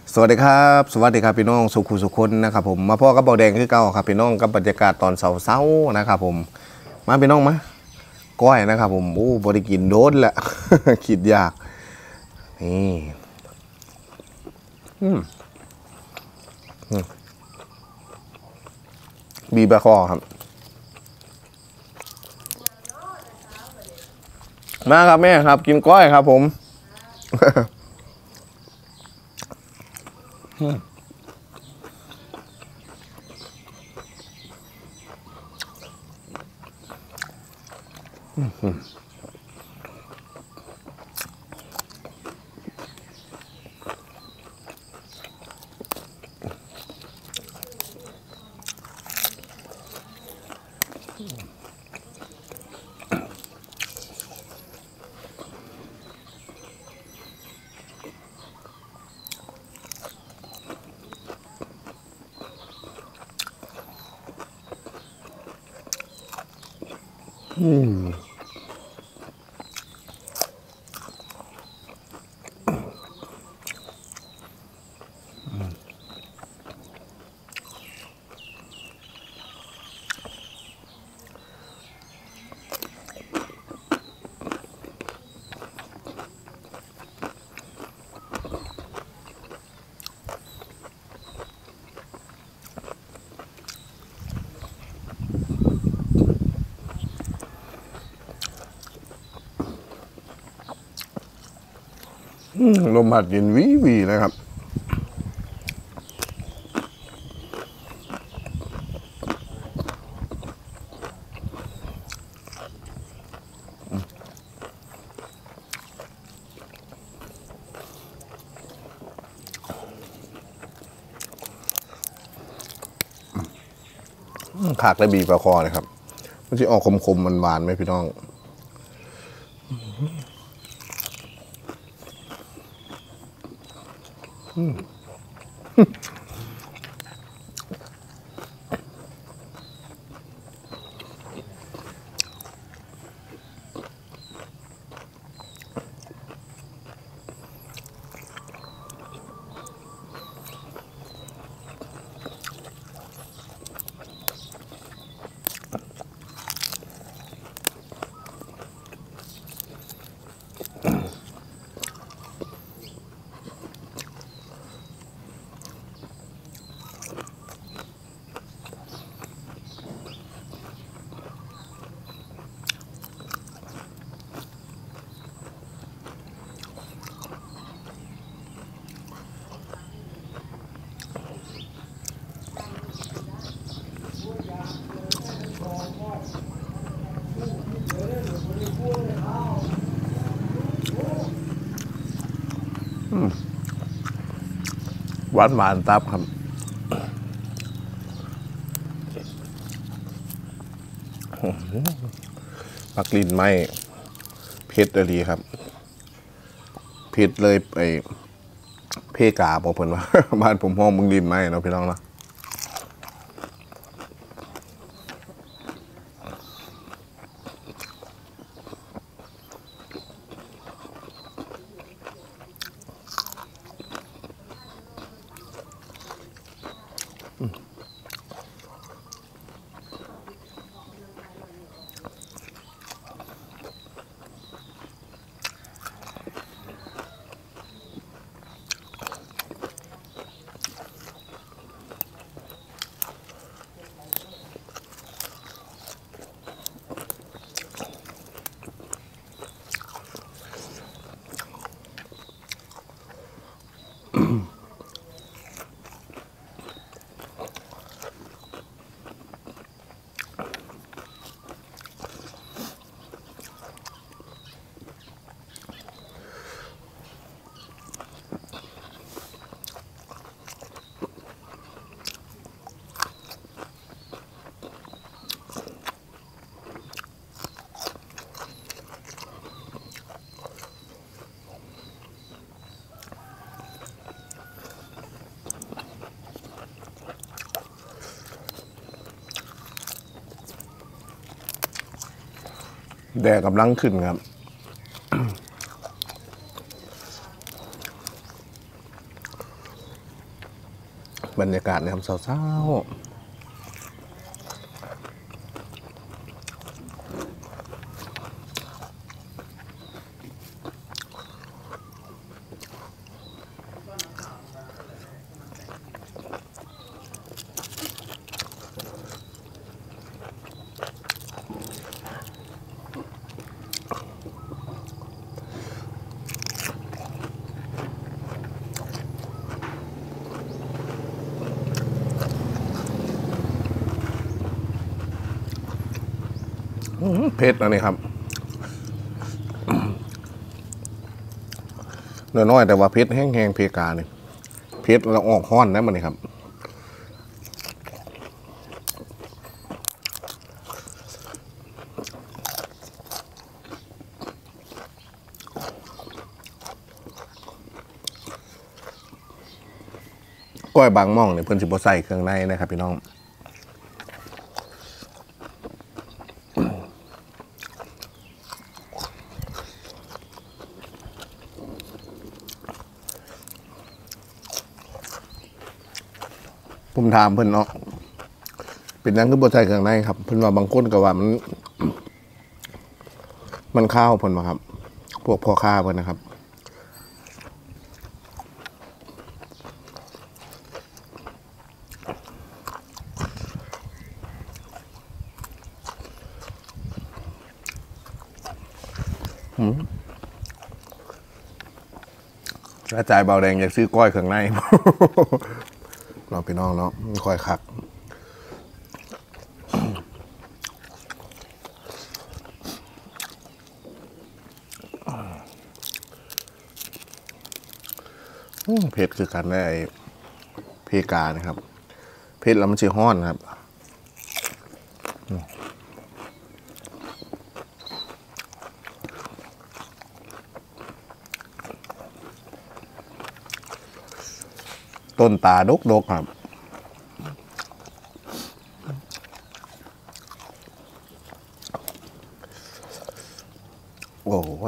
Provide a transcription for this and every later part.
สวัสดีครับสวัสดีครับพี่น้องสุขุสุคนนะครับผมมาพ่อกับเบาแดงคือเก่าครับพี่น้องกับบรรยากาศตอนเช้าๆนะครับผมมาพี่น้องมาก้อยนะครับผมโอ้บริกินโดนแหละ คิดยากนี่บีบะคอครับมาครับแม่ครับกินก้อยครับผมลมพัดเย็นวีวีนะครับขากและบีบะคอนะครับมันจะออกคมๆมันหวานไหมพี่น้องหวานหวานตับครับปักลิ้นไม่เผ็ดเลยครับเผ็ดเลยไอเพกาบอกเพิ่นว่า บ้านผมห้องมึงลิ้นไม่เนาะพี่น้องเนาะแดดกำลังขึ้นครับบรรยากาศในยามเช้าเผ็ดนะนี่ครับน้อยๆแต่ว่าเผ็ดแห้งๆเพกาเนี่ยเผ็ดแล้วออกห้อนนะมันนี่ครับก้อยบางม่องเนี่ยเพิ่นสิบ่ใส่เครื่องในนะครับพี่น้องผมถามเพิ่นเนาะเป็นยังคือบ่ใส่เครื่องในครับเพิ่นว่าบางคนก็ว่ามันข้าวเพิ่นว่าครับพวกพ่อค้าเพิ่นนะครับอาจารย์เบาแดงอยากซื้อก้อยเครื่องใน เราพี่น้องเนาะคอยคักเผ็ดคือกันได้เพกานะครับเผ็ดแล้วมันจะห้อนครับต้นตาดกครับโอ้โห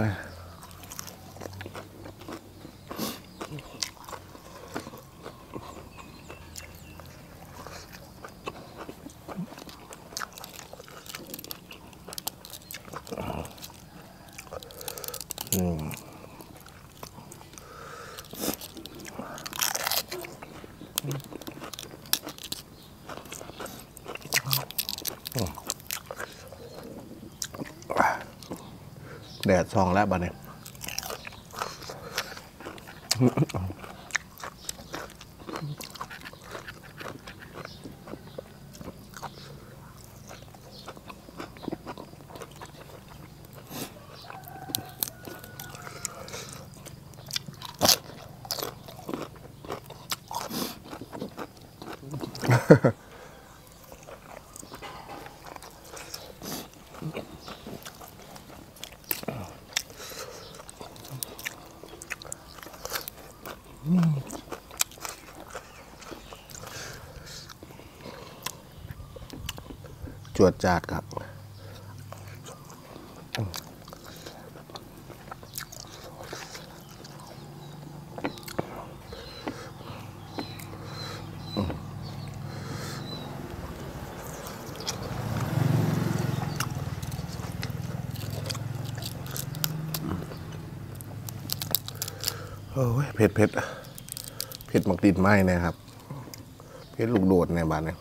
แดดซองแล้วบ้านี้จวดจาดครับโอ้ยเผ็ดหมักดินไหมนะครับเผ็ดลูกโดดในบ้านเนี่ย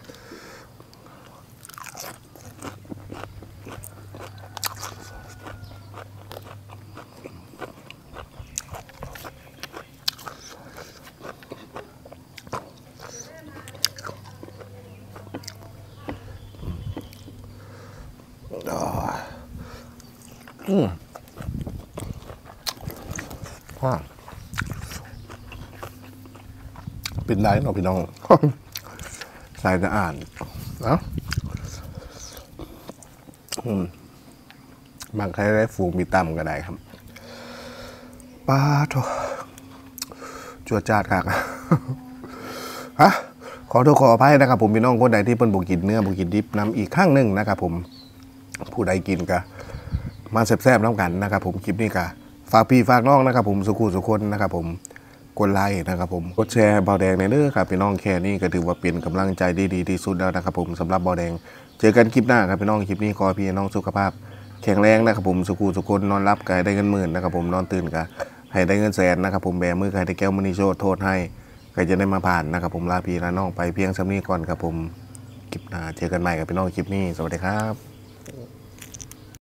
เป็นได้เนาะพี่น้อง ใส่จะอ่านเนาะบางใครได้ฟูมีต่ำก็ได้ครับปลาโถจัวจาดครับ ฮะขอโทษขออภัยนะครับผมพี่น้องคนใดที่เพิ่นบ่กินเนื้อบ่กินดิบน้ำอีกข้างหนึ่งนะครับผมผู้ใดกินก็มาแซ่บๆน้ำกันนะครับผมคลิปนี้ก็ฝากพี่ฝากน้องนะครับผมสุขุสุคนนะครับผมกดไลค์นะครับผมกดแชร์เบาแดงในเด้อครับพี่น้องแค่นี้ก็ถือว่าเป็นกำลังใจดีที่สุดแล้วนะครับผมสำหรับเบาแดงเจอกันคลิปหน้าครับพี่น้องคลิปนี้ขอพี่น้องสุขภาพแข็งแรงนะครับผมสุขุสุขคนนอนรับก็ให้ได้เงินหมื่นนะครับผมนอนตื่นก็ให้ได้เงินแสนนะครับผมแบมือก็ให้ได้แก้วมณีโชตโทษให้ใครจะได้มาผ่านนะครับผมลาพี่ลาน้องไปเพียงซ้ำนี้ก่อนครับผมคลิปหน้าเจอกันใหม่กับพี่น้องคลิปนี้สวัสดีครับ